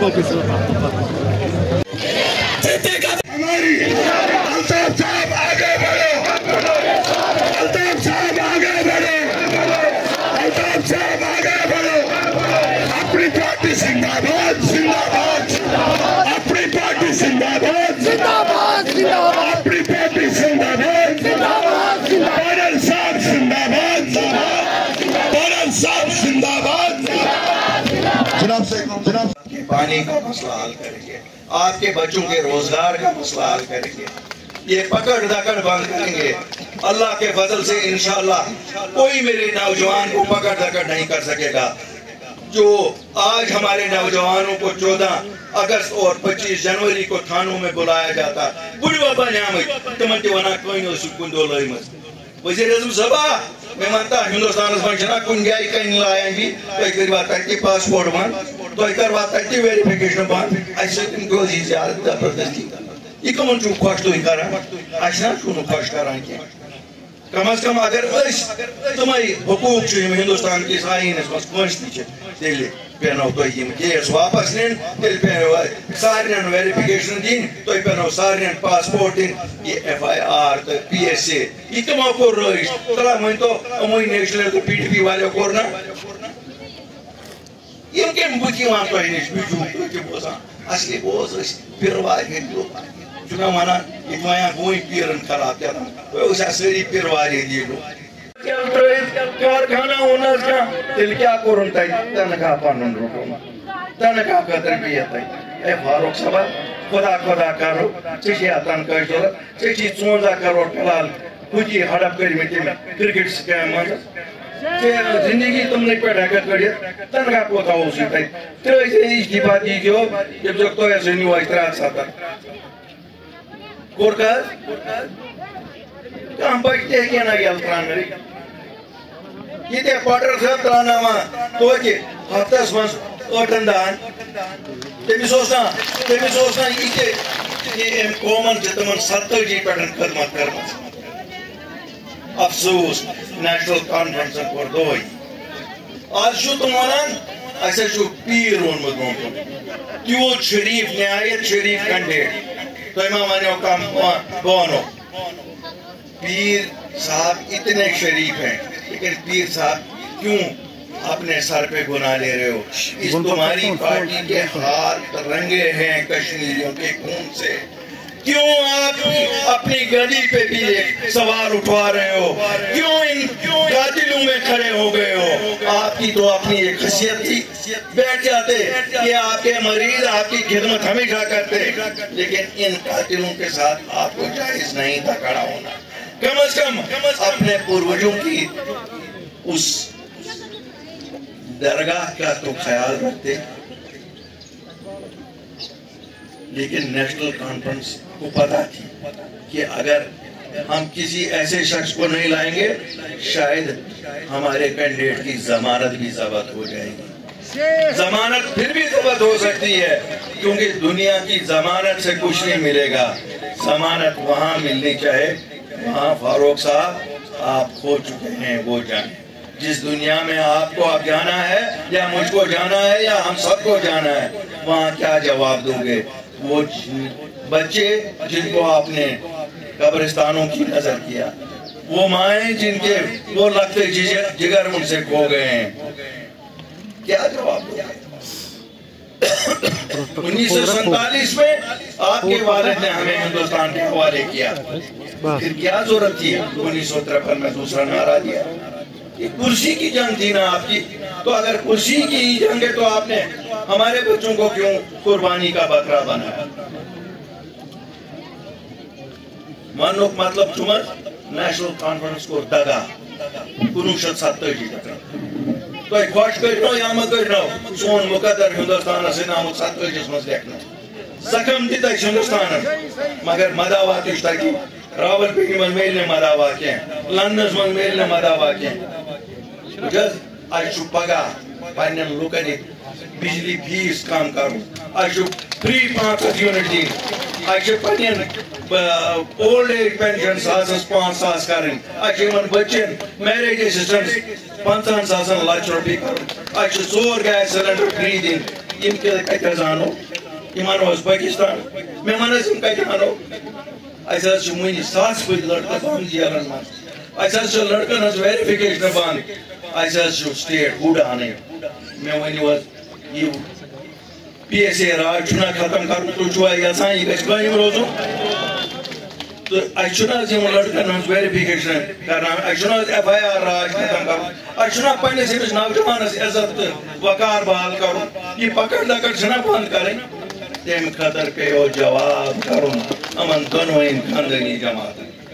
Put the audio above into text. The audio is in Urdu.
ہماری الطاف صاحب آگے بڑھو، الطاف صاحب آگے بڑھو، الطاف صاحب آگے بڑھو، اپنی پارٹی زندہ باد، زندہ باد، اپنی پارٹی زندہ باد، زندہ باد، زندہ باد، اپنی پارٹی زندہ باد، زندہ باد، بادل صاحب زندہ باد، بادل صاحب زندہ باد، جناب سے جناب پانی کا مسئلہ حل کریں گے، آپ کے بچوں کے روزگار کا مسئلہ حل کریں گے، یہ پکڑ دکڑ بند کریں گے۔ اللہ کے فضل سے انشاءاللہ کوئی میرے نوجوان کو پکڑ دکڑ نہیں کر سکے گا۔ جو آج ہمارے نوجوانوں کو 14 اگست اور 25 جنوری کو تھانوں میں بلایا جاتا، بڑھوا بنے آمد تمن تی ونا کوئی ہو سکون دو لائی مز وزیر اعظم صاحبہ میں مانتا ہندوستان منشنا کن گئی کہیں لائیں بھی تو ایک دن بات ہے پاسپورٹ بند تو ایک دن بات ہے ویریفیکیشن بند ایسے تم کو عزیز زیادت زبردستی یہ کمن چون خوش تو ہی کرا ایسا چون خوش کران کیا کم از کم اگر تمہیں حقوق چھو ہندوستان کی آئین اس مز کنشتی چھے تیلے پہنو تو یہ کیس واپس لین تیل پہنو سارین ویریفیکیشن دین تو یہ پہنو سارین پاسپورٹ دین یہ ایف آئی آر تو پی ایس اے یہ کما کو رویش تلا مہین تو اموی نیشنل تو پی ٹی پی والے کورنا یہ کے مبکی وہاں تو ہی نیش بیجو تو کی بوزا اصلی بوز اس پیروائی ہے جو چونکہ مانا یہ مایا کوئی پیرن خراب کیا تو اسا سری پیروائی دیئے لو کارخانہ ہونا کا دل کیا کرن تائی تنکا پانن رکھوں تنکا کا تربیت تائی اے فاروق صاحب خدا خدا کرو چیشی آتان کا اشتر چیشی 14 کروڑ کلال کچھی ہڑپ کری میں تیمیں کرکٹ سکیم مانگا زندگی تم نے پیٹھا کر کری تنکا پوتا ہو سی تائی تو ایسے اس کی بات دی جو جب جب تو ایسے نیو اشتراک ساتا کورکاز کام بچتے ہیں کیا نا گیا التران میری یہ تے پاٹر صاحب ترانا ماں تو کہ ہفتہ سمس اوٹن دان تیمی سوچنا یہ کومن جتمن 70 جی پیٹن خدمت کرنا افسوس نیشنل کانفرنسن کور دوئی آج شو تم ونان ایسے شو پیر ہون مدمون تیوت شریف نہایت شریف کینڈیڈیٹ تو امام آنیو کام بانو پیر صاحب اتنے شریف ہیں لیکن پیر صاحب کیوں اپنے سر پہ گناہ لے رہے ہو اس تمہاری پارٹی کے ہاتھ رنگے ہیں کشمیریوں کے خون سے کیوں آپ اپنی گدی پہ بھی ایک سوال اٹھوا رہے ہو کیوں ان قاتلوں میں کھڑے ہو گئے ہو آپ کی تو اپنی ایک خصیت تھی بیٹھ جاتے کہ آپ کے مریض آپ کی خدمت ہمیشہ کرتے لیکن ان قاتلوں کے ساتھ آپ کو جائز نہیں تھا کھڑا ہونا کم از کم اپنے پوروجوں کی اس درگاہ کا تو خیال رکھتے لیکن نیشنل کانفرنس کو پتا تھی کہ اگر ہم کسی ایسے شخص کو نہیں لائیں گے شاید ہمارے کینڈیڈیٹ کی ضمانت بھی ضبط ہو جائے گی ضمانت پھر بھی ضبط ہو سکتی ہے کیونکہ دنیا کی ضمانت سے کچھ نہیں ملے گا ضمانت وہاں ملنی چاہے وہاں فاروق صاحب آپ کھو چکے ہیں وہ جائیں جس دنیا میں آپ کو اب جانا ہے یا مجھ کو جانا ہے یا ہم سب کو جانا ہے وہاں کیا جواب دو گے وہ بچے جن کو آپ نے قبرستانوں کی نظر کیا وہ مائیں جن کے وہ لگتے جگر ان سے کھو گئے ہیں کیا جواب دو گے 1947 میں آپ کے والد نے ہمیں ہندوستان کے حوالے کیا پھر کیا ضرورت تھی 1953 میں دوسرا نعرہ دیا یہ کرسی کی جنگ تھی نا آپ کی تو اگر کرسی کی جنگ ہے تو آپ نے ہمارے بچوں کو کیوں قربانی کا بکرا بنایا مانو مطلب چمت نیشنل کانفرنس کو دگا 1970 جی تو ایک خوش کرنو یا مت کرنو سون مقدر ہندوستان سے نام 70 جس مز دیکھنا زخم دیتا ہے ہندوستان مگر مداوات اشتا کی راول پیٹی من میلنے مداوات ہیں لندنز من میلنے مداوات ہیں جز آج پگا پائنن لوکن بجلی فیس کام کرو آج فری 5 یونٹ دی آج پائنن اولڈ ایج پینشن 5,000 کریں آج من بچن میریج اسسٹنس 50,000 لچ روپی کرو آج 4 گیس سلنڈر فری دن یم کتہ زانو یم انو پاکستان میں ونس یم کتہ انو اس ون 7 پتہ لڑکہ بند جیلن من اس لڑکن ہز ویریفکیشن بند اس سٹیٹ گڈ ان میں ونو یہ پی ایس اے راج چھنا ختم کرن تو چھوا یژھان یہ گژھِ قٲیِم روزُن تو اس لڑکن ہز ویریفکیشن کرنا اس ایف آئی آر راج ختم کرن اس پنس امس نوجوانس عزت تو وقار بحال کرن یہ پکڑ دکڑ چھنا بند کریں تمہ خاطر پیو جواب کرن امن دونوین خاندانی جماعتن